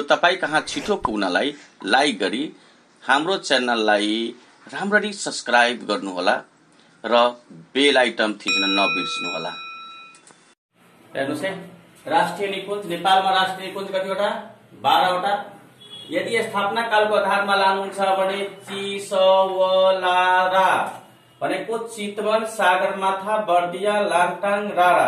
तपाई कहाँ छिटो पुग्नलाई लाइक गरी हाम्रो च्यानललाई राम्ररी सब्स्क्राइब गर्नुहोला र बेल आइटम थिच्न नबिर्सनुहोला। हेर्नुस् है, राष्ट्रिय निकुञ्ज नेपालमा राष्ट्रिय निकुञ्ज कतिवटा? 12 वटा। यदि स्थापना कालको आधारमा लानुहुन्छ भने चिसवलारा भनेको चितवन, सागरमाथा, बर्दिया, लाङटाङ, रारा,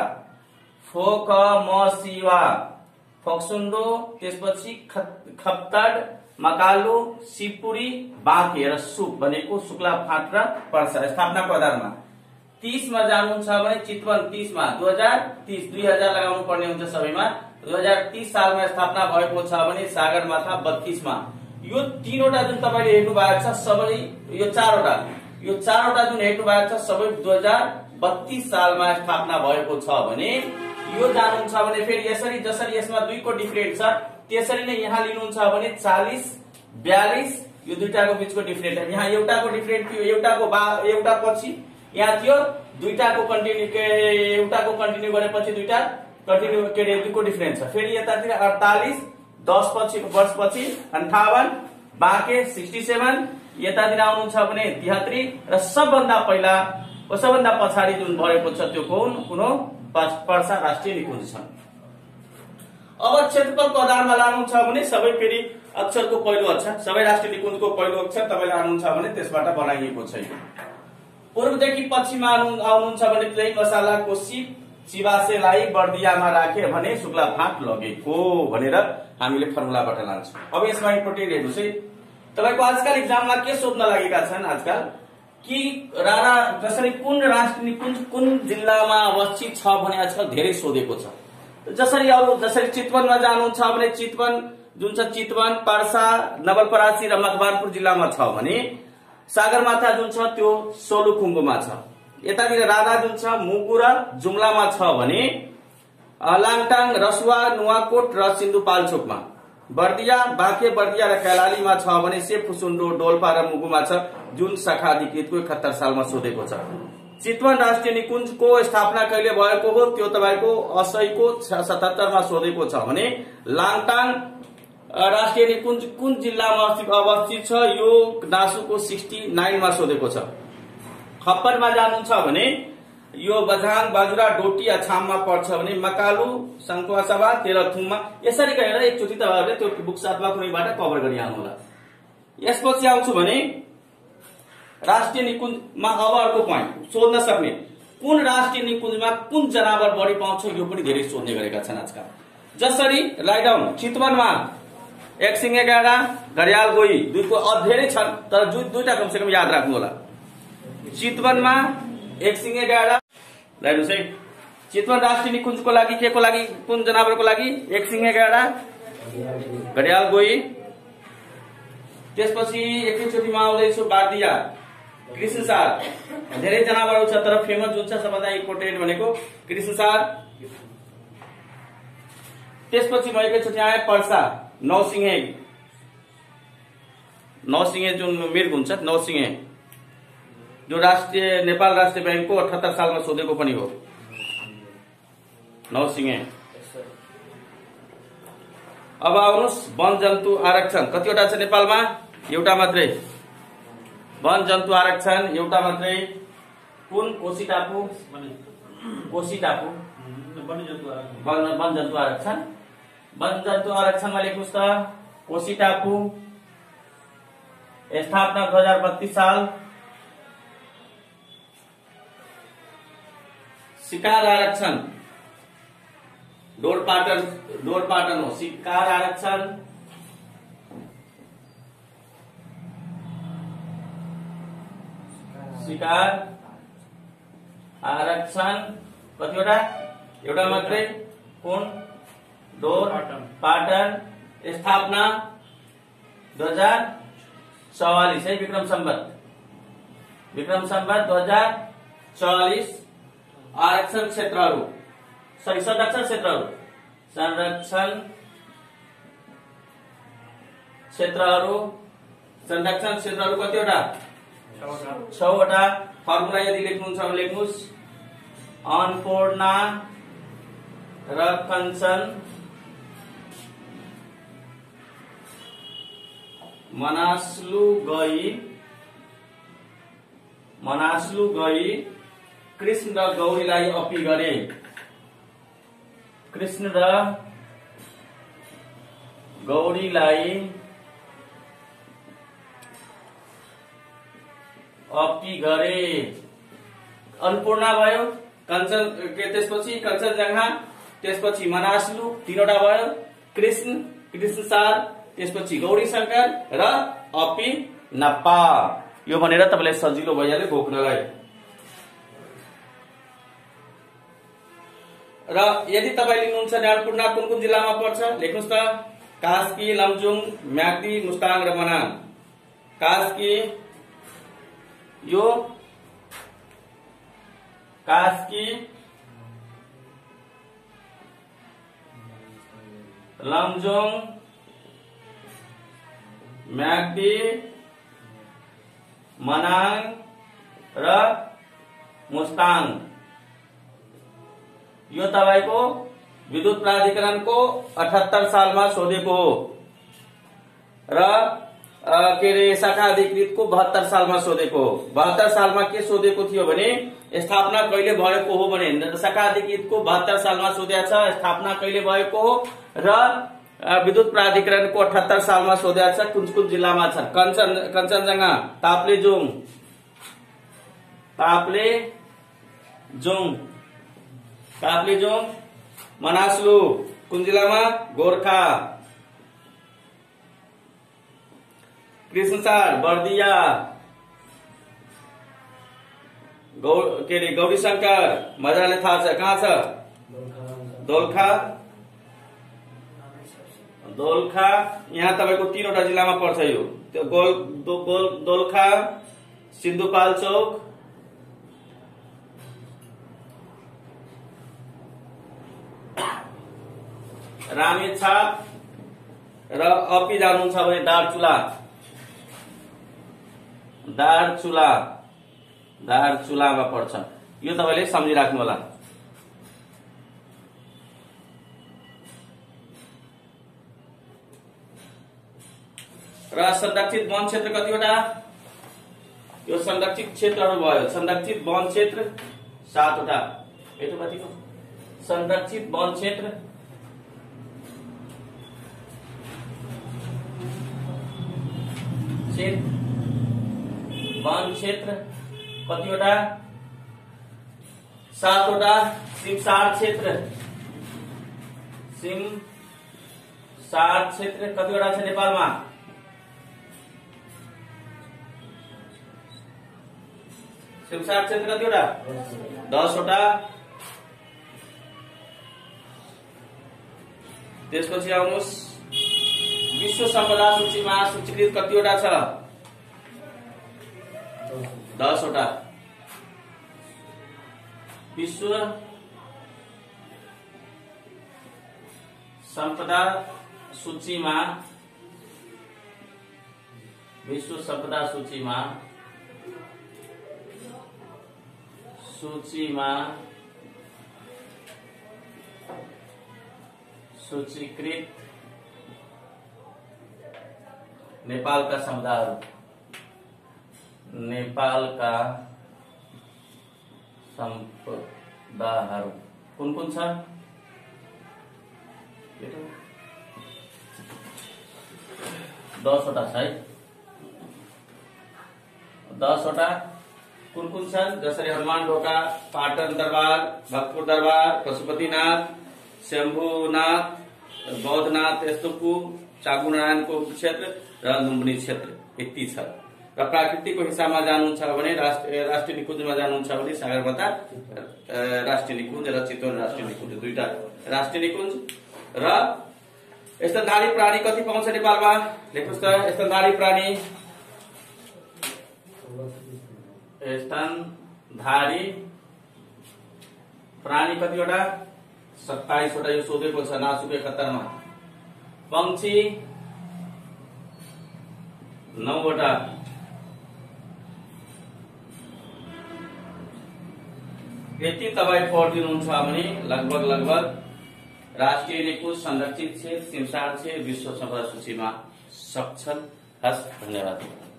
फोकमसिवा, फोक्सुन्डो, त्यसपछि खप्तड, मकालु, शिवपुरी, बाँके र सुप भनेको शुक्लाफाँट र पर्सा स्थापनाको आधारमा। 30 मा जानुहुन्छ भने चितवन 30 मा 2030 2000 लगाउनु पर्ने हुन्छ सबैमा। 2030 सालमा स्थापना भएको छ भने सागरमाथा 32 मा। यो तीनवटा जुन तपाईले हेर्नु भएको छ सबै यो चारवटा जुन हेर्नु भएको छ सबै 2032 सालमा स्थापना भएको छ भने यो जानुहुन्छ भने फेरि यसरी जसरी यसमा 2 को डिफरेन्ट छ त्यसरी नै यहाँ लिनुहुन्छ भने 40 42 यो दुईटाको बीचको डिफरेन्ट है। यहाँ एउटाको डिफरेन्ट थियो, एउटा पछि यहाँ थियो, दुईटाको कन्टिन्यू गरेपछि दुईटा कन्टिन्यू के दुईको डिफरेन्स छ। फेरि यतातिर 48 10 वर्ष पछि 58 बाँके 67 यतातिर आउनुहुन्छ भने 73 र सबभन्दा पछाडि जुन भएको छ त्यो कुन हो? पर्सा राष्ट्रिय निकुञ्ज छ। अब क्षेत्रफलको आधारमा लानुहुन्छ भने सबै फेरि अक्षरको पहिलो अक्षर सबै राष्ट्रिय निकुञ्जको पहिलो अक्षर तपाईले लानुहुन्छ भने त्यसबाट बनाइएको छ। पूर्वदेखि पश्चिममा आउनुहुन्छ भने प्लेन मसालाको सिप चिबासेलाई बर्दियामा राखे भने शुक्लाफाँट लगेको भनेर हामीले फर्मुलाबाट लान्छौँ। अब यसमा इम्पोर्टेन्ट हेर्नुस् है, तपाईको आजकल एक्जाममा के सोध्न लागेका छन् आजकल कि रारा जसरी कुन राष्ट्रिय निकुञ्ज कुन जिल्लामा अवस्थित छ भने आजकल धेरै सोधेको छ। जसरी चितवनमा जानुहुन्छ भने चितवन जुन छ चितवन, पर्सा, नवलपरासी र मकवानपुर जिल्लामा छ भने सागरमाथा जुन छ त्यो सोलुखुम्बुमा छ। यतातिर राधा जुन छ मुगु र जुम्लामा छ भने लाङटाङ, रसुवा, नुवाकोट र सिन्धुपाल्चोकमा। बर्दिया, बाँके, बर्दिया र कैलालीमा छ भने सेफुसुन्डो, डोल्पा र मुगुमा छ जुन शाखा अधिकृतको 71 सालमा सोधेको छ। चितवन राष्ट्रिय निकुञ्जको स्थापना कहिले भएको हो त्यो तपाईको 80 को 77 मा सोधेको छ भने लाङटाङ राष्ट्रिय निकुञ्ज कुन जिल्लामा अवस्थित छ यो नासुको 69 मा सोधेको छ। खप्परमा जानुहुन्छ भने यो बझाङ, बाजुरा, डोटी, अछाममा पर्छ भने मकालु, सङ्खुवासभा, तेह्रथुममा। यसरी गएर एकचोटि तपाईहरुले त्यो बुक साथमा कुनैबाट कभर गरिहाल्नु होला। यसपछि आउँछु भने राष्ट्रिय निकुञ्जमा अब अर्को पोइन्ट सोध्न सक्ने कुन राष्ट्रिय निकुञ्जमा कुन जनावर बढी पाउँछ यो पनि धेरै सोध्ने गरेका छन् आजकल। जसरी राइट डाउन चितवनमा एकसिङे गाडा, घडियाल गोही दुईको धेरै छन् तर दुईटा कमसेकम याद राख्नु होला। चितवनमा एकसिङे गाडा हेर्नुस् है, चितवन राष्ट्रिय निकुञ्जको लागि के को लागि कुन जनावरको लागि? एकसिङे गाडा, घडियाल गोही। त्यसपछि एकैचोटिमा आउँदैछु बार्दिया, कृष्णसार। धेरै जनावरहरू छ तर फेमस जुन छ सबभन्दा इम्पोर्टेन्ट भनेको कृष्णसार। त्यसपछि म एकैचोटि आए पर्सा, नौसिंहे जुन मृग हुन्छ नौसिंहे जो नेपाल राष्ट्रिय बैंकको 78 सालमा सोधेको पनि हो नौसिंहे। अब आउनुस् वन जन्तु आरक्षण कतिवटा छ नेपालमा? एउटा मात्रै। वन जन्तु आरक्षण एउटा मात्रै। कुन? कोशी टापु वन जन्तु आरक्षण। वन जन्तु आरक्षणमा लेख्नुस् त कोशी टापु स्थापना 2032 साल। शिकार आरक्षण डोरपाटन हो। शिकार आरक्षण कतिवटा? एउटा मात्रै। कुन? डोरपाटन स्थापना 2044 है विक्रम संवत 2044। आरक्षण क्षेत्रहरू संरक्षण क्षेत्रहरू कतिवटा? 6 वटा। फर्मुला यदि लेख्नुहुन्छ भने लेख्नुस् अन्नपूर्णा र कञ्चन मनास्लु गई कृष्ण र गौरीलाई अपी गरे। कृष्ण र गौरीलाई अपी गरे। अन्नपूर्णा भयो, कञ्चन त्यसपछि कञ्चनजङ्घा, त्यसपछि मनास्लु, तीनवटा भयो, कृष्णसार, त्यसपछि गौरी शंकर र अपी नप्पा। यो भनेर तपाईलाई सजिलो भइहाल्यो बोक्नलाई। र यदि तपाईँ लिनुहुन्छ अन्नपूर्णा कुन कुन जिल्लामा पर्छ लेख्नुस् त। कास्की, लमजुङ, म्याग्दी, मुस्ताङ र मनाङ। कास्की, यो कास्की, लमजुङ, म्याग्दी, मनाङ र मुस्ताङ। यो तपाईको विद्युत प्राधिकरणको 78 सालमा सोधेको हो र के अरे शाखा अधिकृतको 72 सालमा सोधेको हो। 72 सालमा के सोधेको थियो भने स्थापना कहिले भएको हो भने शाखा अधिकृतको 72 सालमा सोधेको छ स्थापना कहिले भएको हो र विद्युत प्राधिकरणको 78 सालमा सोधेको छ कुन कुन जिल्लामा छ। कञ्चनजङ्घा, ताप्लेजुङ, मनास्लु कुन जिल्लामा गोरखा। कृष्णसार बर्दिया, के अरे गौरी शंकर मजाले थाहा छ कहाँ छ दोलखा यहाँ तपाईको 3वटा जिल्लामा पर्छ यो। त्यो दोलखा, सिन्धुपाल्चोक, रामेछाप र अपी जानुहुन्छ भने दार्चुलामा पर्छ। यो तपाईले सम्झिराख्नु होला। र संरक्षित वन क्षेत्र कतिवटा? यो संरक्षित क्षेत्रहरू भयो। संरक्षित वन क्षेत्र 7वटा। यतो कतिको संरक्षित वन क्षेत्र कतिवटा? 7वटा। सिमसार क्षेत्र कतिवटा छ नेपालमा? सिमसार क्षेत्र कतिवटा? 10वटा। त्यसपछि आउनुहोस् विश्व सम्पदा सूचीमा सूचीकृत कतिवटा छ? 10वटा। विश्व सम्पदा सूचीमा सूचीकृत नेपालका समुदायहरू कुन कुन छ? 10वटा छ है। 10वटा कुन कुन छन्? जसरी हनुमान ढोका, पाटन दरबार, भक्तपुर दरबार, पशुपतिनाथ, शम्भुनाथ, बौद्धनाथ, यस्तोपुर, चाकुनारायणको क्षेत्र र लुम्बिनी क्षेत्र यति छ। र प्राकृतिकको हिस्सामा जानुहुन्छ भने राष्ट्रिय निकुञ्जमा जानुहुन्छ भने सगरमाथा राष्ट्रिय निकुञ्ज र चितवन राष्ट्रिय निकुञ्ज 2टा राष्ट्रिय निकुञ्ज। र स्तनधारी प्राणी कति पाउँछ नेपालमा लेख्नुस् त। स्तनधारी प्राणी कतिवटा? 27वटा। यो सोधेको छ नासुके 71 मा। पंक्षी 9वटा। यति तपाईँ पढिदिनुहुन्छ भने लगभग राष्ट्रिय निकुञ्ज, संरक्षित क्षेत्र, सिमसार क्षेत्र विश्व सम्पदा सूचीमा सक्छन् हस्, धन्यवाद।